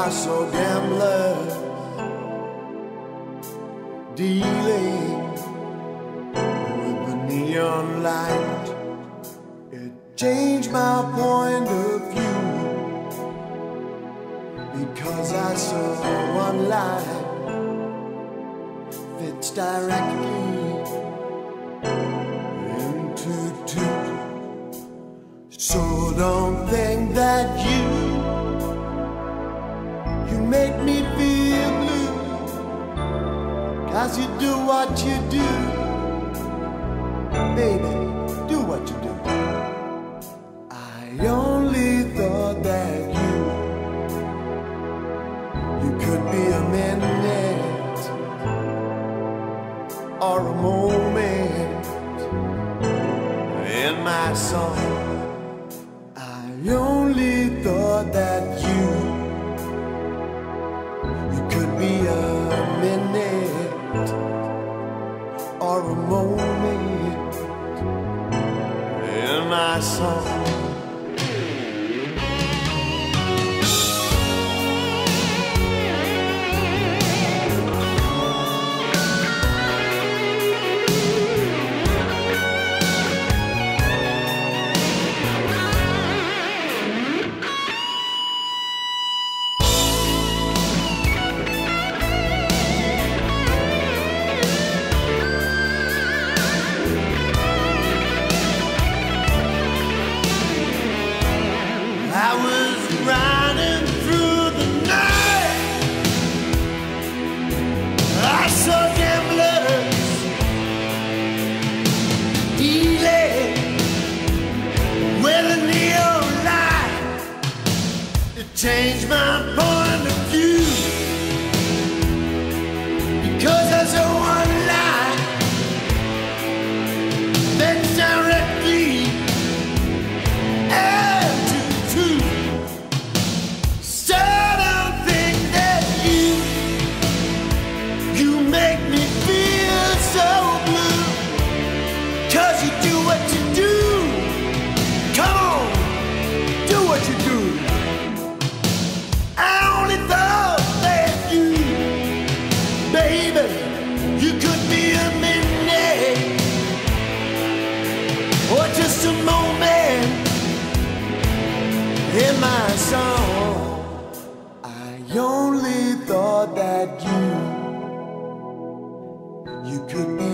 are so gambler, dealing with the neon light. It changed my point of view because I saw one light fits directly into two. So don't think that you make me feel blue, 'cause you do what you do. Baby, do what you do. I only thought that you could be a minute or a moment in my song. I only thought that you could be a minute or a moment in my song. I was riding through the night. I saw gamblers dealing with a neon light. It changed my point of view because I saw one light that's directly or just a moment in my song. I only thought that you could be